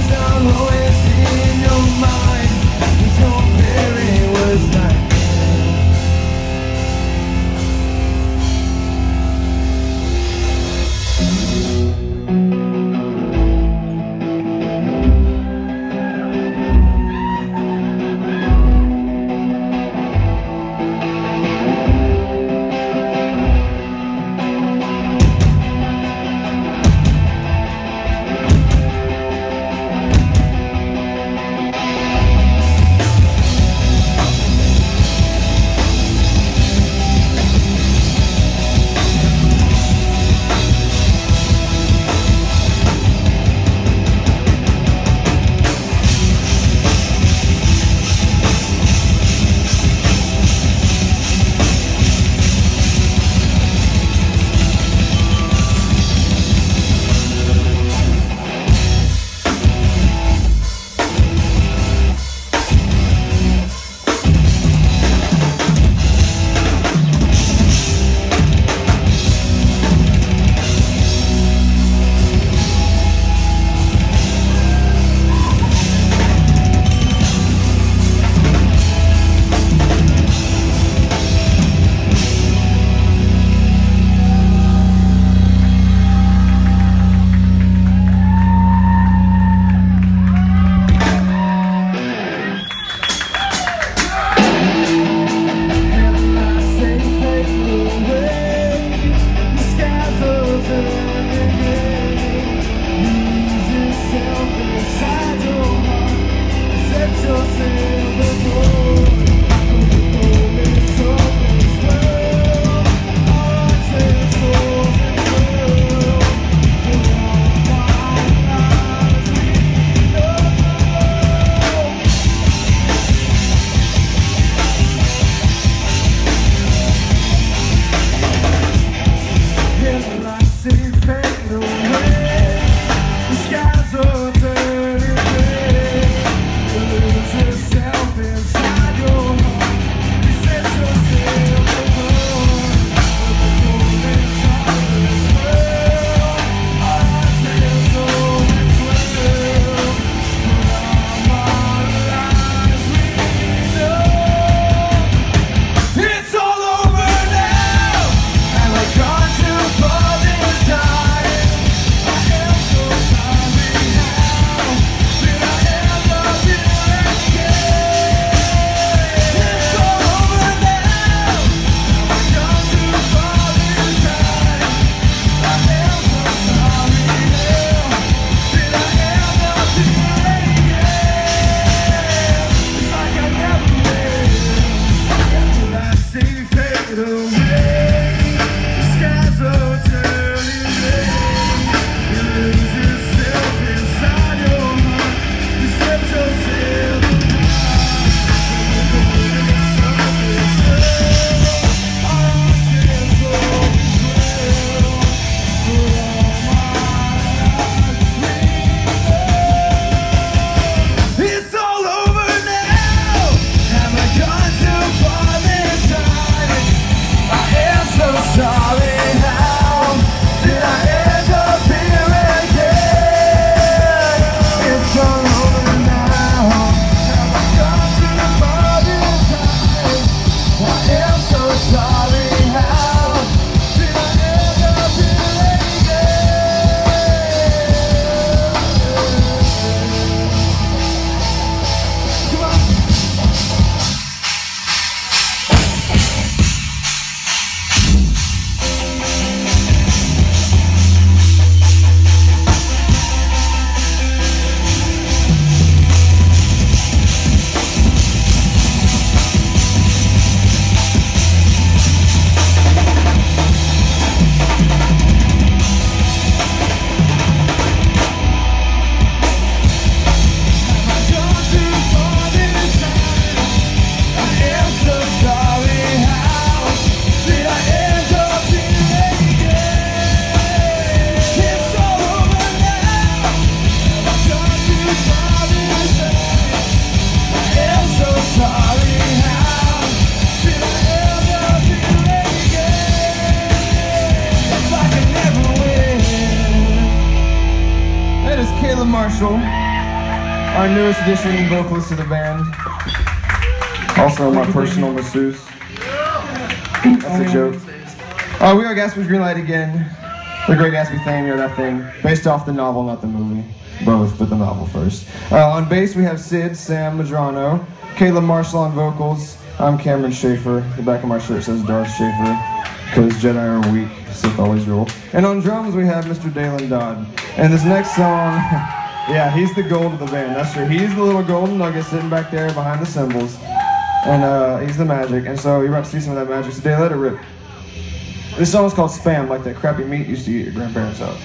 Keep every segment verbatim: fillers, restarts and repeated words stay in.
Marshall. our newest addition vocalist to the band. Also my personal masseuse. That's a joke. Uh, we are Gatsby's Greenlight again. The Great Gatsby theme, you know that thing. Based off the novel, not the movie. Both, but the novel first. Uh, on bass we have Sid, Sam Madrano, Caleb Marshall on vocals. I'm Cameron Schaefer. The back of my shirt says Darth Schaefer, because Jedi are weak, Sith always rule. And on drums we have Mister Dalen Dodd. And this next song, yeah, he's the gold of the band, that's true. He's the little golden nugget sitting back there behind the cymbals. And uh, he's the magic, and so you're about to see some of that magic. So Dale, let it rip. This song is called Spam, like that crappy meat you used to eat at your grandparents' house.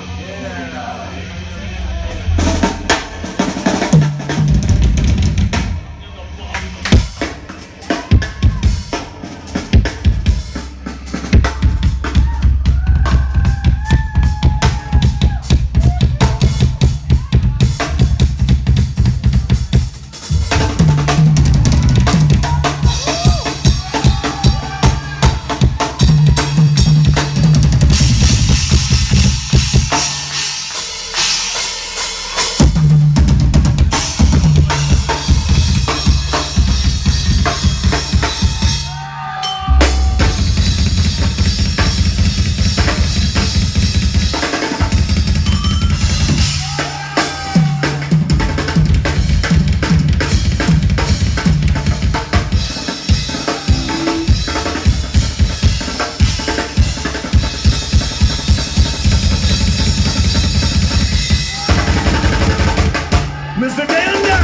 Mister Dalen Dodd!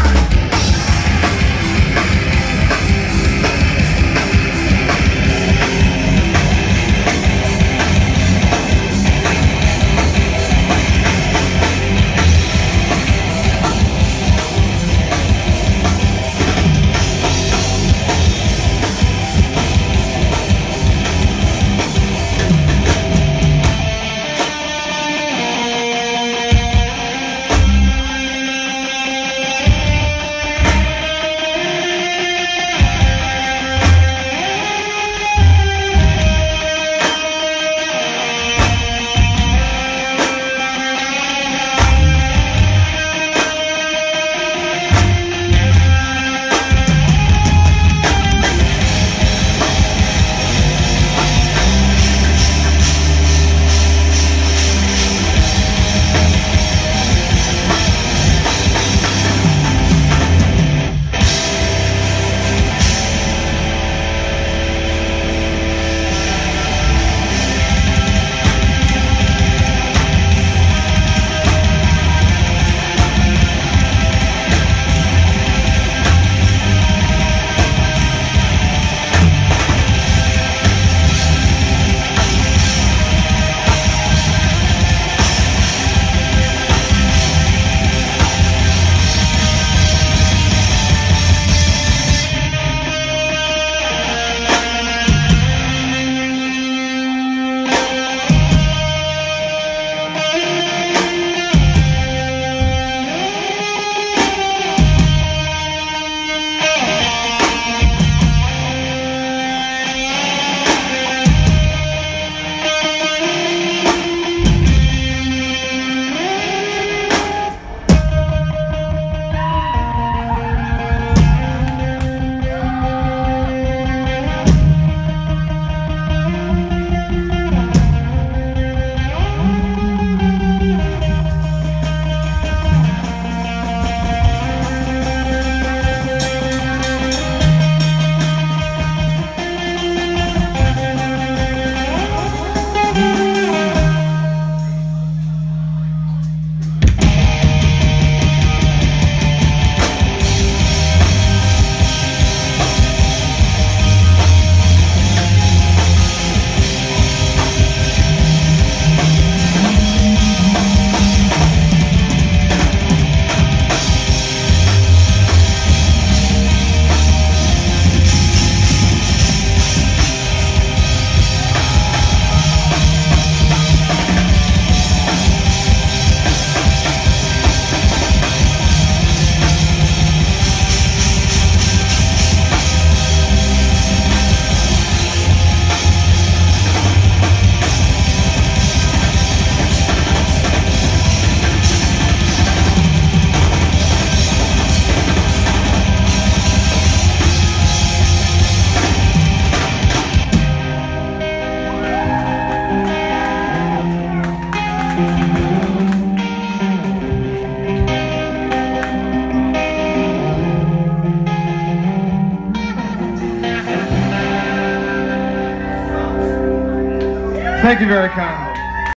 Thank you very kindly.